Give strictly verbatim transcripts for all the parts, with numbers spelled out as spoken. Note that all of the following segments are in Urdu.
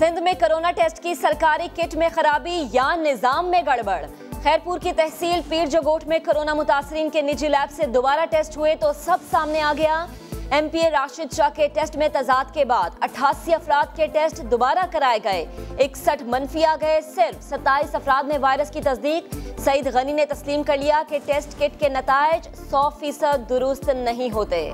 सिंध में कोरोना टेस्ट की सरकारी किट में खराबी या निजाम में गड़बड़। खैरपुर की तहसील पीर जोगोट में कोरोना मुतासरीन के निजी लैब से दोबारा टेस्ट हुए तो सब सामने आ गया। M P A Rashid Shah के टेस्ट में तजाद के बाद अट्ठासी अफराद के टेस्ट दोबारा कराए गए, इकसठ मनफी आ गए। सिर्फ सत्ताईस अफराद में वायरस की तस्दीक। सईद गनी ने तस्लीम कर लिया कि टेस्ट किट के नताइज सौ फीसद दुरुस्त नहीं होते।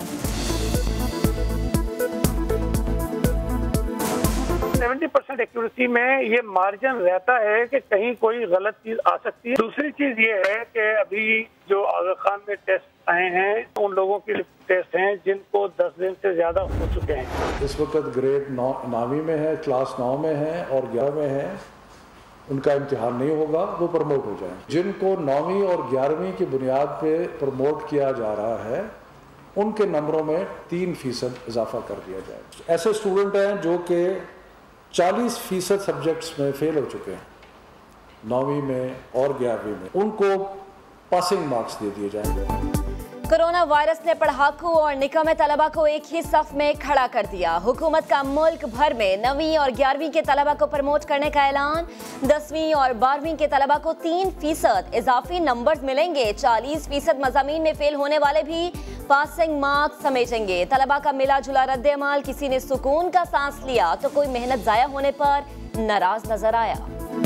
सत्तर परसेंट एक्यूरेसी में ये मार्जिन रहता है कि कहीं कोई गलत चीज आ सकती है। दूसरी चीज ये है कि अभी जो आगा खान में टेस्ट आए हैं उन लोगों के टेस्ट हैं जिनको दस दिन से ज्यादा हो चुके हैं। इस वक्त ग्रेड नौ नौवीं में है, क्लास नौ में है और ग्यारह में है, उनका इम्तिहान नहीं होगा, वो प्रमोट हो जाए। जिनको नौवीं और ग्यारहवीं की बुनियाद पे प्रमोट किया जा रहा है उनके नंबरों में तीन फीसद इजाफा कर दिया जाए। ऐसे स्टूडेंट हैं जो कि चालीस फीसद सब्जेक्ट्स में फेल हो चुके हैं नौवीं में और ग्यारहवीं में, उनको पासिंग मार्क्स दे दिए जाएंगे। कोरोना वायरस ने पढ़ाकू और निकम्मे तलबा को एक ही सफ में खड़ा कर दिया। हुकूमत का मुल्क भर में नवीं और ग्यारहवीं के तलबा को प्रमोट करने का ऐलान। दसवीं और बारहवीं के तलबा को तीन फीसद इजाफी नंबर्स मिलेंगे। चालीस फीसद मज़ामीन में फेल होने वाले भी पासिंग मार्क्स समेटेंगे। तलबा का मिला जुला रद्द अमल, किसी ने सुकून का सांस लिया तो कोई मेहनत जाया होने पर नाराज नजर आया।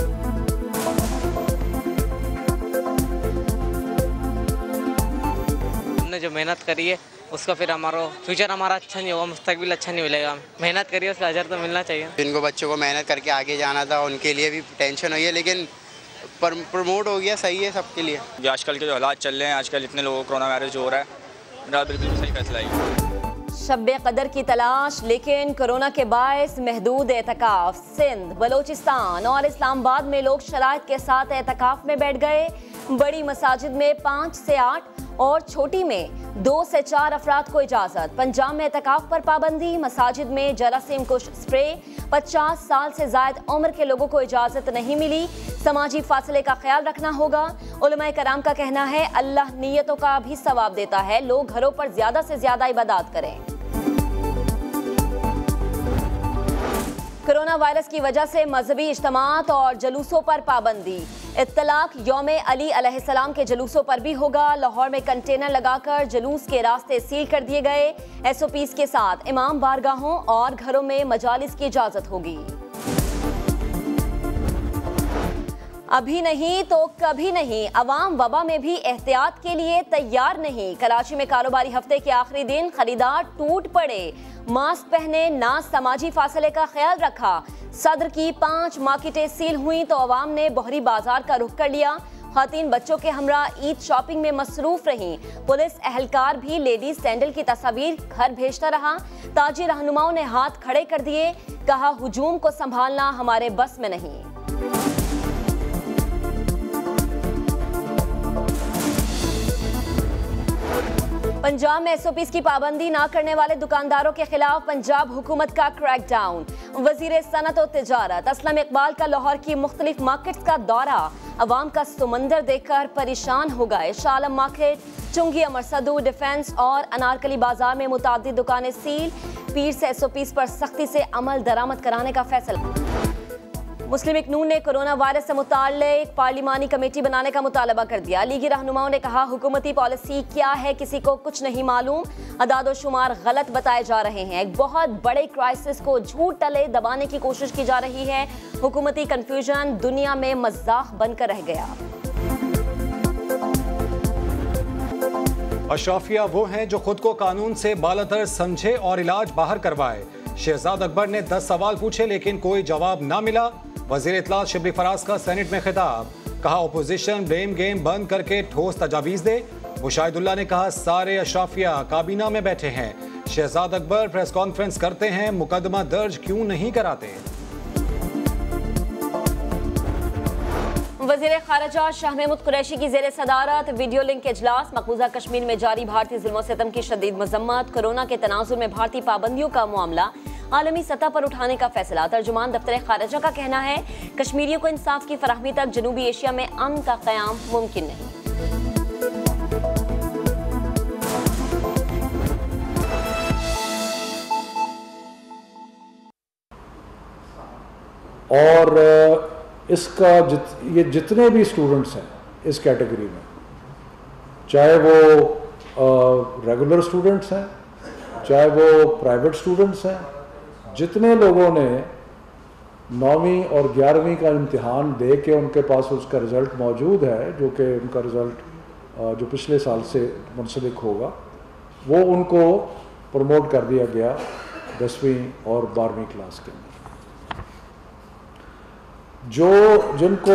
जो मेहनत करी है उसका फिर हमारा फ्यूचर हमारा अच्छा नहीं होगा, मुस्तकबिल अच्छा नहीं मिलेगा। मेहनत करिए उसका अजर तो मिलना चाहिए। जिनको बच्चों को मेहनत करके आगे जाना था उनके लिए भी टेंशन हुई है, लेकिन प्रमोट हो गया, सही है सबके लिए। जो आजकल के जो हालात चल रहे हैं, आजकल इतने लोगों को कोरोना वायरस जो हो रहा है, मेरा बिल्कुल सही फैसला है। शब्बे कदर की तलाश लेकिन कोरोना के बायस महदूद एतकाफ। सिंध, बलोचिस्तान और इस्लामाबाद में लोग शराइत के साथ एतकाफ में बैठ गए। बड़ी मसाजिद में पाँच से आठ और छोटी में दो से चार अफराद को इजाजत। पंजाब में एतकाफ पर पाबंदी। मसाजिद में जरासीम कुश स्प्रे। पचास साल से जायद उम्र के लोगों को इजाजत नहीं मिली। समाजी फासले का ख्याल रखना होगा। उलमाए कराम का कहना है अल्लाह नीयतों का भी सवाब देता है, लोग घरों पर ज्यादा से ज्यादा इबादत करें। कोरोना वायरस की वजह से मजहबी इज्तिमात और जुलूसों पर पाबंदी। इत्तलाक यौम अली अलैहिस्सलाम के जुलूसों पर भी होगा। लाहौर में कंटेनर लगाकर जुलूस के रास्ते सील कर दिए गए। एस ओ पीज़ के साथ इमाम बारगाहों और घरों में मजालिस की इजाजत होगी। अभी नहीं तो कभी नहीं, अवाम वबा में भी एहतियात के लिए तैयार नहीं। कराची में कारोबारी हफ्ते के आखिरी दिन खरीदार टूट पड़े। मास्क पहने, ना समाजी फासले का ख्याल रखा। सदर की पांच मार्केटें सील हुई तो अवाम ने बहरी बाजार का रुख कर लिया। खातीन बच्चों के हमरा ईद शॉपिंग में मसरूफ रहीं। पुलिस एहलकार भी लेडीज सैंडल की तस्वीर घर भेजता रहा। ताजी रहनुमाओं ने हाथ खड़े कर दिए, कहा हुजूम को संभालना हमारे बस में नहीं। पंजाब में एस ओ पीज़ की पाबंदी ना करने वाले दुकानदारों के खिलाफ पंजाब हुकूमत का क्रैकडाउन। वजीर सनत और तिजारत असलम इकबाल का लाहौर की मुख्तलिफ मार्केट्स का दौरा। अवाम का समंदर देखकर परेशान हो गए। शालम मार्केट, चुंगी, अमरसदू, डिफेंस और अनारकली बाजार में मुतादिद दुकानें सील। पीर से एस ओ पीज़ पर सख्ती से अमल दरामद कराने का फैसला। मुस्लिम लीग नून ने कोरोना वायरस से मुताल्लिक पार्लिमानी कमेटी बनाने का मुतालबा कर दिया। लीगी रहनुमाओं ने कहा हुकूमती पॉलिसी क्या है किसी को कुछ नहीं मालूम, अदाद शुमार गलत बताए जा रहे हैं। एक बहुत बड़े क्राइसिस को झूठ तले दबाने की कोशिश की जा रही है। हुकूमती कंफ्यूजन दुनिया में मजाक बनकर रह गया। अशराफिया वो हैं जो खुद को कानून से बालातर समझे और इलाज बाहर करवाए। शहजाद अकबर ने दस सवाल पूछे लेकिन कोई जवाब ना मिला। वजीर इत्तलात शिबली फराज का सेनेट में खिताब, कहा ओपोजिशन ब्लेम गेम बंद करके ठोस तजावीज दे। मुशाहिदुल्लाह ने कहा सारे अशराफिया काबीना में बैठे हैं। शहजाद अकबर प्रेस कॉन्फ्रेंस करते हैं, मुकदमा दर्ज क्यों नहीं कराते। वज़ीर ख़ारिजा शाह महमूद कुरैशी की ज़ेर सदारत वीडियो लिंक इजलास। मकबूजा कश्मीर में जारी भारतीय जुल्म सितम की शदीद मजम्मत। कोरोना के तनाजुर में भारतीय पाबंदियों का मामला आलमी सतह पर उठाने का फैसला। तर्जुमान दफ्तर ख़ारिजा का कहना है कश्मीरियों को इंसाफ की फराहमी तक जनूबी एशिया में अमन का क़याम मुमकिन नहीं। اور اس کا جت یہ جتنے بھی اسٹوڈنٹس ہیں اس کیٹیگری میں، چاہے وہ ریگولر اسٹوڈنٹس ہیں، چاہے وہ پرائیویٹ اسٹوڈنٹس ہیں، جتنے لوگوں نے نویں اور گیارہویں کا امتحان دے کے ان کے پاس اس کا رزلٹ موجود ہے، جو کہ ان کا رزلٹ جو پچھلے سال سے منسلک ہوگا، وہ ان کو پروموٹ کر دیا گیا دسویں اور بارہویں کلاس کے اندر۔ جو جن کو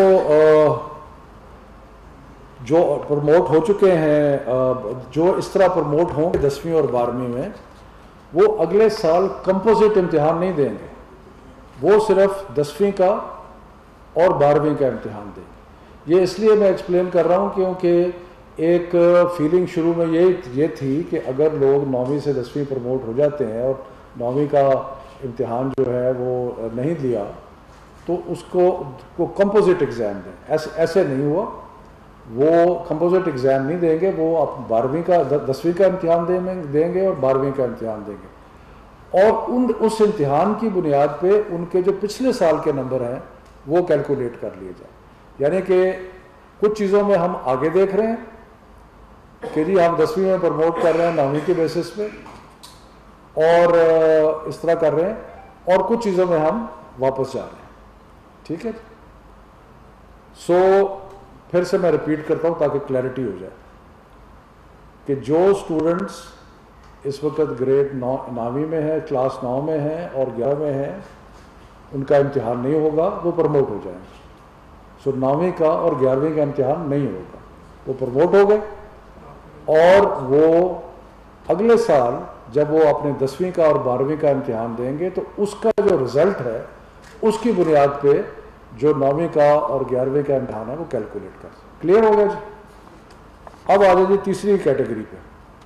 جو پروموٹ ہو چکے ہیں، جو اس طرح پروموٹ ہوں گے دسویں اور بارہویں میں، وہ اگلے سال کمپوزٹ امتحان نہیں دیں گے، وہ صرف دسویں کا اور بارہویں کا امتحان دیں گے۔ یہ اس لیے میں ایکسپلین کر رہا ہوں کیونکہ ایک فیلنگ شروع میں یہ یہ تھی کہ اگر لوگ نویں سے دسویں پروموٹ ہو جاتے ہیں اور نویں کا امتحان جو ہے وہ نہیں دیا تو اس کو کمپوزٹ ایگزام دیں۔ ایسے ایسے نہیں ہوا، وہ کمپوزٹ ایگزام نہیں دیں گے، وہ آپ بارہویں کا دسویں کا امتحان دیں گے اور بارہویں کا امتحان دیں گے، اور ان اس امتحان کی بنیاد پہ ان کے جو پچھلے سال کے نمبر ہیں وہ کیلکولیٹ کر لیے جائیں۔ یعنی کہ کچھ چیزوں میں ہم آگے دیکھ رہے ہیں کہ جی ہم دسویں میں پروموٹ کر رہے ہیں نویں کے بیسس پہ اور اس طرح کر رہے ہیں، اور کچھ چیزوں میں ہم واپس جا رہے ہیں۔ ٹھیک ہے، سو پھر سے میں ریپیٹ کرتا ہوں تاکہ کلیئرٹی ہو جائے کہ جو اسٹوڈنٹس اس وقت گریڈ نو نویں میں ہے، کلاس نو میں ہیں اور گیارہ میں ہیں، ان کا امتحان نہیں ہوگا، وہ پروموٹ ہو جائیں گے۔ سو نویں کا اور گیارہویں کا امتحان نہیں ہوگا، وہ پروموٹ ہو گئے، اور وہ اگلے سال جب وہ اپنے دسویں کا اور بارہویں کا امتحان دیں گے تو اس کا جو رزلٹ ہے اس کی بنیاد پہ جو نویں کا اور گیارہویں کا امتحان ہے وہ کیلکولیٹ کر سکتے۔ کلیئر ہو گیا جی؟ اب آ جائے جی تیسری کیٹیگری پہ۔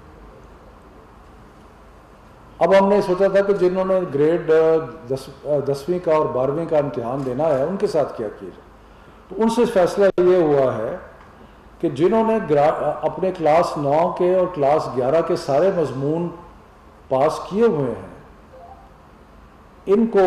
اب ہم نے سوچا تھا کہ جنہوں نے گریڈ دس دسویں کا اور بارہویں کا امتحان دینا ہے ان کے ساتھ کیا کیا جائے، تو ان سے فیصلہ یہ ہوا ہے کہ جنہوں نے اپنے کلاس نو کے اور کلاس گیارہ کے سارے مضمون پاس کیے ہوئے ہیں ان کو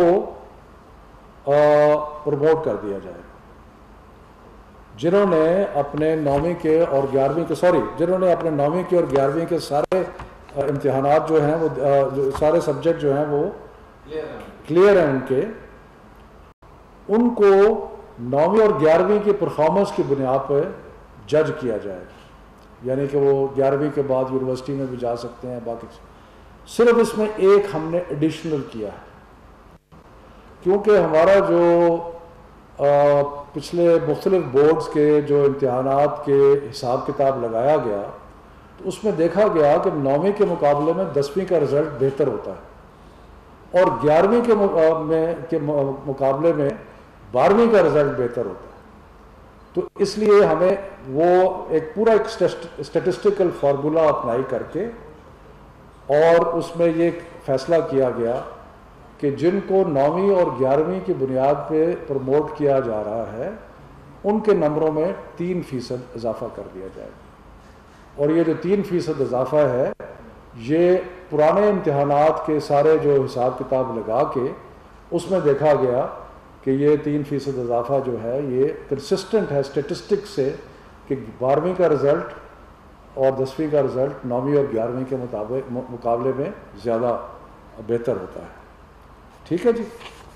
پروموٹ کر دیا جائے۔ جنہوں نے اپنے نویں کے اور گیارہویں کے سوری جنہوں نے اپنے نویں کے اور گیارہویں کے سارے امتحانات جو ہیں وہ سارے سبجیکٹ جو ہیں وہ کلیئر ہیں ان کے، ان کو نویں اور گیارہویں کی پرفارمنس کی بنیاد پہ جج کیا جائے، یعنی کہ وہ گیارہویں کے بعد یونیورسٹی میں بھی جا سکتے ہیں۔ باقی صرف اس میں ایک ہم نے ایڈیشنل کیا ہے، کیونکہ ہمارا جو پچھلے مختلف بورڈز کے جو امتحانات کے حساب کتاب لگایا گیا تو اس میں دیکھا گیا کہ نویں کے مقابلے میں دسویں کا رزلٹ بہتر ہوتا ہے اور گیارہویں کے میں کے مقابلے میں بارہویں کا رزلٹ بہتر ہوتا ہے۔ تو اس لیے ہمیں وہ ایک پورا ایک اسٹیٹسٹیکل فارمولا اپلائی کر کے اور اس میں یہ فیصلہ کیا گیا کہ جن کو نویں اور گیارہویں کی بنیاد پہ پروموٹ کیا جا رہا ہے ان کے نمبروں میں تین فیصد اضافہ کر دیا جائے گا، اور یہ جو تین فیصد اضافہ ہے یہ پرانے امتحانات کے سارے جو حساب کتاب لگا کے اس میں دیکھا گیا کہ یہ تین فیصد اضافہ جو ہے یہ کنسسٹنٹ ہے اسٹیٹسٹک سے کہ بارہویں کا رزلٹ اور دسویں کا رزلٹ نویں اور گیارہویں کے مطابق مقابلے میں زیادہ بہتر ہوتا ہے۔ ٹھیک ہے جی؟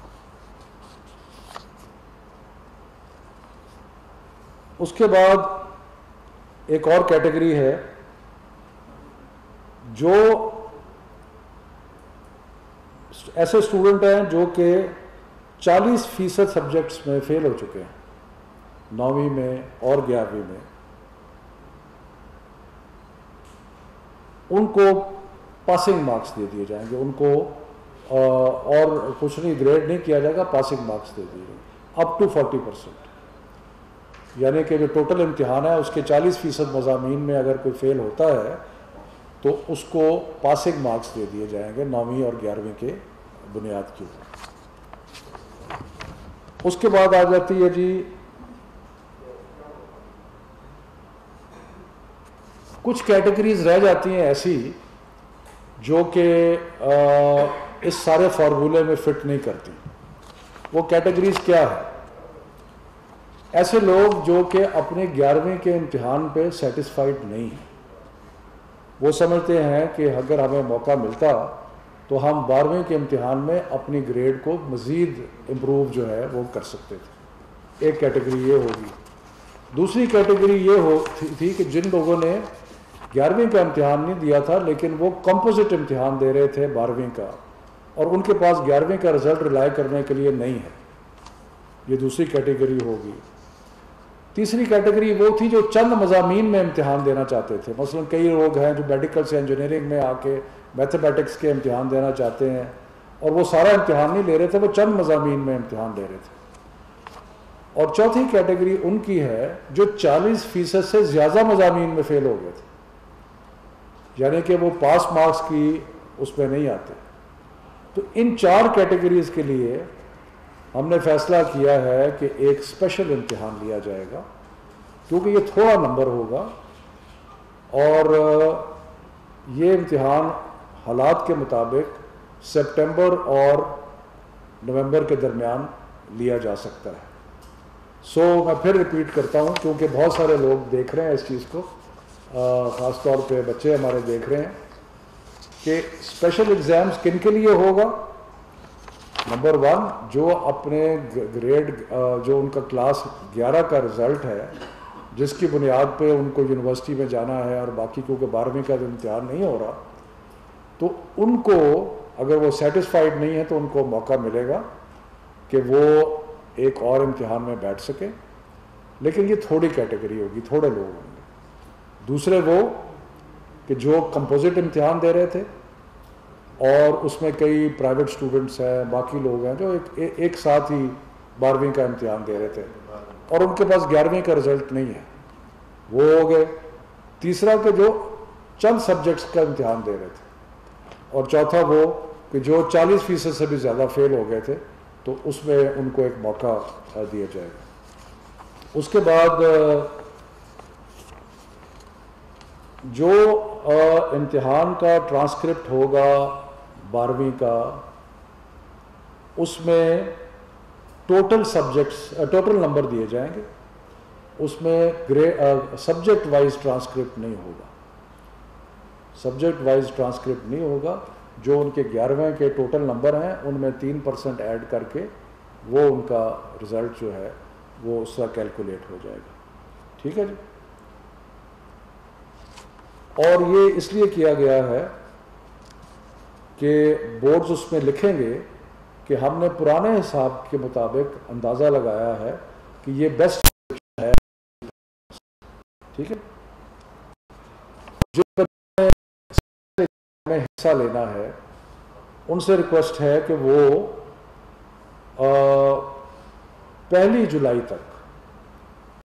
اس کے بعد ایک اور کیٹیگری ہے جو ایسے اسٹوڈنٹ ہیں جو کہ چالیس فیصد سبجیکٹس میں فیل ہو چکے ہیں نویں میں اور گیارہویں میں، ان کو پاسنگ مارکس دے دیے جائیں گے، ان کو اور کچھ نہیں گریڈ نہیں کیا جائے گا، پاسنگ مارکس دے دیے جائیں گے اپ ٹو فورٹی پرسینٹ، یعنی کہ جو ٹوٹل امتحان ہے اس کے چالیس فیصد مضامین میں اگر کوئی فیل ہوتا ہے تو اس کو پاسنگ مارکس دے دیے جائیں گے نویں اور گیارہویں کے بنیاد کے اوپر۔ اس کے بعد آ جاتی ہے جی کچھ کیٹیگریز رہ جاتی ہیں ایسی جو کہ اس سارے فارمولے میں فٹ نہیں کرتی۔ وہ کیٹیگریز کیا ہے؟ ایسے لوگ جو کہ اپنے گیارہویں کے امتحان پہ سیٹسفائیڈ نہیں ہیں، وہ سمجھتے ہیں کہ اگر ہمیں موقع ملتا تو ہم بارہویں کے امتحان میں اپنی گریڈ کو مزید امپروو جو ہے وہ کر سکتے تھے۔ ایک کیٹیگری یہ ہوگی۔ دوسری کیٹیگری یہ ہو تھی کہ جن لوگوں نے گیارہویں کا امتحان نہیں دیا تھا لیکن وہ کمپوزٹ امتحان دے رہے تھے بارہویں کا، اور ان کے پاس گیارہویں کا رزلٹ ریلائی کرنے کے لیے نہیں ہے، یہ دوسری کیٹیگری ہوگی۔ تیسری کیٹیگری وہ تھی جو چند مضامین میں امتحان دینا چاہتے تھے، مثلا کئی لوگ ہیں جو میڈیکل سے انجینئرنگ میں آ کے میتھمیٹکس کے امتحان دینا چاہتے ہیں، اور وہ سارا امتحان نہیں لے رہے تھے، وہ چند مضامین میں امتحان دے رہے تھے۔ اور چوتھی کیٹیگری ان کی ہے جو چالیس فیصد سے زیادہ مضامین میں فیل ہو گئے تھے، یعنی کہ وہ پاس مارکس کی اس میں نہیں آتے۔ تو ان چار کیٹیگریز کے لیے ہم نے فیصلہ کیا ہے کہ ایک اسپیشل امتحان لیا جائے گا، کیونکہ یہ تھوڑا نمبر ہوگا اور یہ امتحان حالات کے مطابق سپٹمبر اور نومبر کے درمیان لیا جا سکتا ہے۔ سو میں پھر ریپیٹ کرتا ہوں کیونکہ بہت سارے لوگ دیکھ رہے ہیں اس چیز کو، خاص طور پہ بچے ہمارے دیکھ رہے ہیں کہ اسپیشل ایگزامز کن کے لیے ہوگا۔ نمبر ون، جو اپنے گریڈ جو ان کا کلاس گیارہ کا رزلٹ ہے جس کی بنیاد پہ ان کو یونیورسٹی میں جانا ہے، اور باقی کیونکہ بارہویں کا امتحان نہیں ہو رہا، تو ان کو اگر وہ سیٹسفائیڈ نہیں ہے تو ان کو موقع ملے گا کہ وہ ایک اور امتحان میں بیٹھ سکیں، لیکن یہ تھوڑی کیٹیگری ہوگی، تھوڑے لوگ ہوں گے۔ دوسرے وہ کہ جو کمپوزٹ امتحان دے رہے تھے اور اس میں کئی پرائیویٹ اسٹوڈنٹس ہیں، باقی لوگ ہیں جو ایک ایک ساتھ ہی بارہویں کا امتحان دے رہے تھے اور ان کے پاس گیارہویں کا رزلٹ نہیں ہے، وہ ہو گئے۔ تیسرا کہ جو چند سبجیکٹس کا امتحان دے رہے تھے، اور چوتھا وہ کہ جو چالیس فیصد سے بھی زیادہ فیل ہو گئے تھے، تو اس میں ان کو ایک موقع دیا جائے گا۔ اس کے بعد جو امتحان کا ٹرانسکرپٹ ہوگا بارہویں کا، اس میں ٹوٹل سبجیکٹس ٹوٹل نمبر دیے جائیں گے، اس میں سبجیکٹ وائز ٹرانسکرپٹ نہیں ہوگا، سبجیکٹ وائز ٹرانسکرپٹ نہیں ہوگا۔ جو ان کے گیارہویں کے ٹوٹل نمبر ہیں ان میں تین پرسنٹ ایڈ کر کے وہ ان کا رزلٹ جو ہے وہ اس طرح کیلکولیٹ ہو جائے گا، ٹھیک ہے جی۔ اور یہ اس لیے کیا گیا ہے کہ بورڈز اس میں لکھیں گے کہ ہم نے پرانے حساب کے مطابق اندازہ لگایا ہے کہ یہ بیسٹ ہے، ٹھیک ہے۔ جو میں حصہ لینا ہے ان سے ریکویسٹ ہے کہ وہ پہلی جولائی تک